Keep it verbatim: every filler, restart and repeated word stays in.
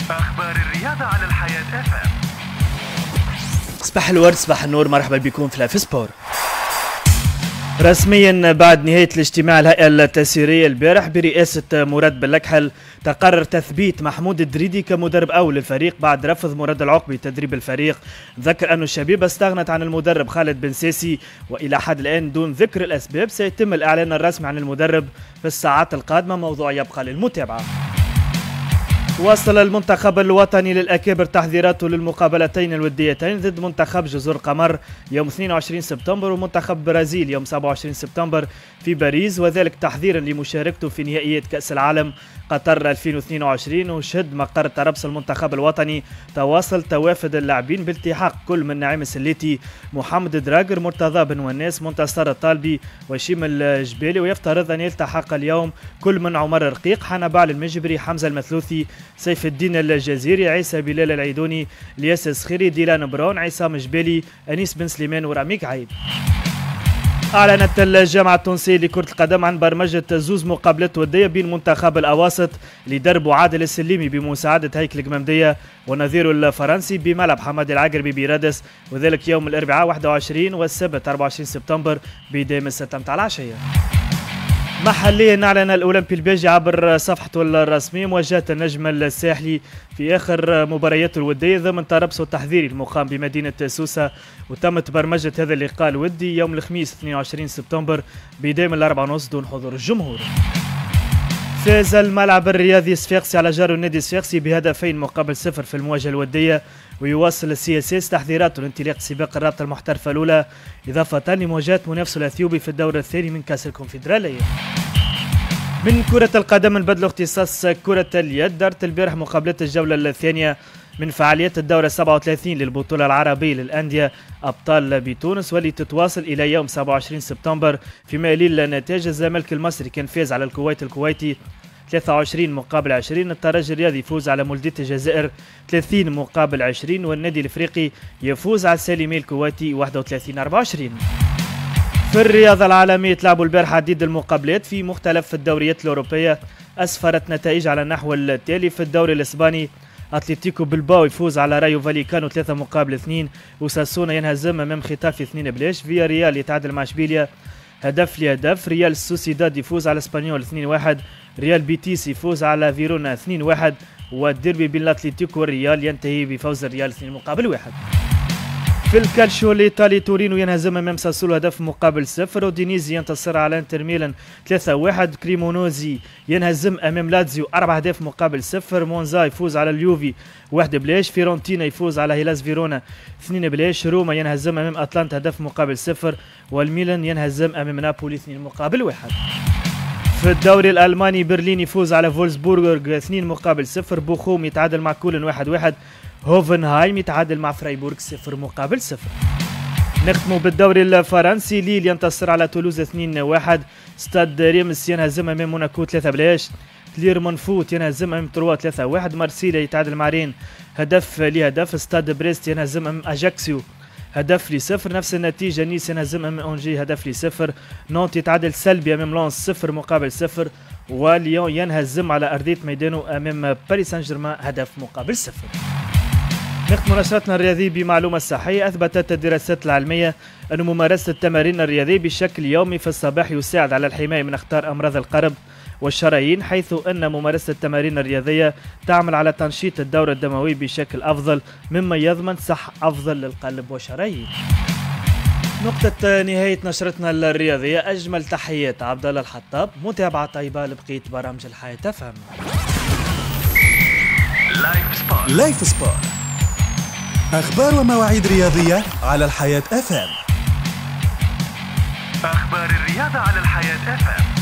أخبار الرياضة على الحياة اف ام. صباح الورد، صباح النور، مرحبا بكم في لايف سبور. رسميا بعد نهاية الاجتماع الهيئة التسييرية البارح برئاسة مراد بلكحل تقرر تثبيت محمود الدريدي كمدرب أول للفريق بعد رفض مراد العقبي تدريب الفريق. ذكر أن الشبيبة استغنت عن المدرب خالد بن ساسي، وإلى حد الآن دون ذكر الأسباب سيتم الإعلان الرسمي عن المدرب في الساعات القادمة، موضوع يبقى للمتابعة. واصل المنتخب الوطني للأكابر تحضيراته للمقابلتين الوديتين ضد منتخب جزر قمر يوم اثنين وعشرين سبتمبر ومنتخب برازيل يوم سبعة وعشرين سبتمبر في باريس، وذلك تحضيرا لمشاركته في نهائيات كأس العالم قطر ألفين واثنين وعشرين. وشهد مقر طرابلس المنتخب الوطني تواصل توافد اللاعبين بالتحاق كل من نعيم السليتي، محمد دراجر، مرتضى بن وناس، منتصر الطالبي، وشيم الجبالي، ويفترض أن يلتحق اليوم كل من عمر رقيق، حنبال المجبري، حمزة المثلوثي، سيف الدين الجزيري، عيسى بلال العيدوني، الياس السخيري، ديلان براون، عصام جبالي، أنيس بن سليمان، وراميك عيد. أعلنت الجامعة التونسية لكرة القدم عن برمجة زوز مقابلات ودية بين منتخب الأواسط لدرب عادل السليمي بمساعدة هيكل القمامدية ونظيره الفرنسي بملعب حماد العقربي برادس، وذلك يوم الأربعاء واحد وعشرين والسبت أربعة وعشرين سبتمبر بداية من الساعة ثمانية العشية. محليا أعلن الأولمبي الباجي عبر صفحته الرسمية مواجهة النجم الساحلي في آخر مبارياته الودية ضمن طرابلس التحضيري المقام بمدينة سوسة، وتمت برمجة هذا اللقاء الودي يوم الخميس اثنين وعشرين سبتمبر بداية من الأربعة ونص دون حضور الجمهور. فاز الملعب الرياضي الصفاقسي على جار النادي الصفاقسي بهدفين مقابل صفر في المواجهة الودية، ويواصل السي اس اس تحضيراته لانطلاق سباق الرابطة المحترفة الأولى إضافة لمواجهة منافسه الأثيوبي في الدور الثاني من كأس الكونفدرالية. من كرة القدم البدل اختصاص كرة اليد، دارت البارح مقابلات الجولة الثانية من فعاليات الدورة سبعة وثلاثين للبطولة العربية للأندية أبطال بتونس، واللي تتواصل إلى يوم سبعة وعشرين سبتمبر. فيما يلي النتائج، الزمالك المصري كان فاز على الكويت الكويتي ثلاثة وعشرين مقابل عشرين، الترجي الرياضي يفوز على مولودية الجزائر ثلاثين مقابل عشرين، والنادي الافريقي يفوز على السالمي الكويتي واحد وثلاثين أربعة وعشرين. في الرياضة العالمية تلعبوا البارحة عديد المقابلات في مختلف الدوريات الأوروبية، أسفرت نتائج على النحو التالي. في الدوري الإسباني أتلتيكو بلباو يفوز على رايو فاليكانو ثلاثة مقابل اثنين، وساسونا ينهزم أمام ختافي اثنين بلاش، فيا ريال يتعادل مع اشبيليا هدف لهدف، ريال سوسيداد يفوز على اسبانيول اثنين واحد، ريال بيتيس يفوز على فيرونا اثنين واحد، والديربي بين الاتليتيكو والريال ينتهي بفوز الريال اثنين مقابل واحد. في الكالشيو الإيطالي تورينو ينهزم أمام ساسولو هدف مقابل صفر، ودينيزي ينتصر على انتر ميلان ثلاثة واحد، كريمونوزي ينهزم أمام لاتزيو أربعة أهداف مقابل صفر، مونزا يفوز على اليوفي واحد بلاش، فيرونتينا يفوز على هيلاس فيرونا اثنين بلاش، روما ينهزم أمام أتلانتا هدف مقابل صفر، والميلان ينهزم أمام نابولي اثنين مقابل واحد. في الدوري الألماني برلين يفوز على فولسبورغ اثنين مقابل صفر، بوخوم يتعادل مع كولن واحد واحد، هوفنهايم يتعادل مع فرايبورغ صفر مقابل صفر. نختموا بالدوري الفرنسي، ليل ينتصر على تولوز اثنين واحد، ستاد ريمس ينهزم امام موناكو ثلاثة بلاش، كليرمون فوت ينهزم امام تروا ثلاثة واحد، مارسيليا يتعادل مع رين هدف لهدف، ستاد بريست ينهزم امام اجاكسيو هدف لصفر، نفس النتيجة، نيس ينهزم امام اونجي هدف لصفر، نونت يتعادل سلبي امام لونس صفر مقابل صفر، وليون ينهزم على ارضية ميدانو امام باريس سان جيرمان هدف مقابل صفر. نختم نشرتنا الرياضي بمعلومة صحية. أثبتت الدراسات العلمية أن ممارسة التمارين الرياضية بشكل يومي في الصباح يساعد على الحماية من أخطار أمراض القلب والشرايين، حيث أن ممارسة التمارين الرياضية تعمل على تنشيط الدورة الدموية بشكل أفضل، مما يضمن صحة أفضل للقلب والشرايين. نقطة نهاية نشرتنا الرياضية، أجمل تحيات عبد الله الحطاب، متابعة طيبة لبقية برامج الحياة تفهم. لايف سبورت. لايف سبورت، أخبار ومواعيد رياضية على الحياة اف ام. أخبار الرياضة على الحياة اف ام.